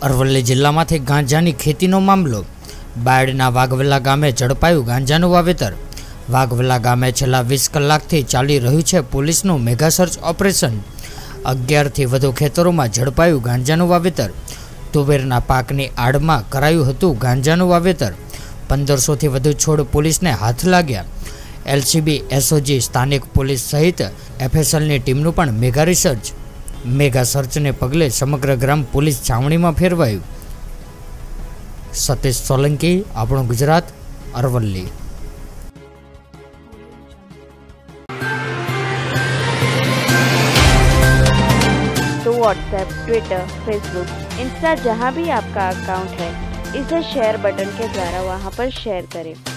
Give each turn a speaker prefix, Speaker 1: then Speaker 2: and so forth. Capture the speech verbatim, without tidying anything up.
Speaker 1: અરવલ્લી જિલ્લામાંથી ગાંજાની ખેતીનો મામલો। બાયડના વાઘવેલા ગામે ઝડપાયું ગાંજાનું વાવેતર। વાઘવેલા ગામે છેલ્લા વીસ કલાકથી ચાલી રહ્યું છે પોલીસનું મેગા સર્ચ ઓપરેશન। અગિયારથી વધુ ખેતરોમાં ઝડપાયું ગાંજાનું વાવેતર। તુવેરના પાકની આડમાં કરાયું હતું ગાંજાનું વાવેતર। પંદરસોથી વધુ છોડ પોલીસને હાથ લાગ્યા। એલસીબી, એસઓજી, સ્થાનિક પોલીસ સહિત એફએસએલની ટીમનું પણ મેગા રિસર્ચ મેગા સર્ચને પગલે સમગ્ર ગ્રામ પોલીસ છાવણીમાં ફેરવાયું। સતીશ સોલંકી, આપણું ગુજરાત, અરવલ્લી।
Speaker 2: तो व्हाट्सएप, ट्विटर, फेसबुक, इंस्टा जहाँ भी आपका अकाउंट है, इसे शेयर बटन के द्वारा वहाँ पर शेयर करें।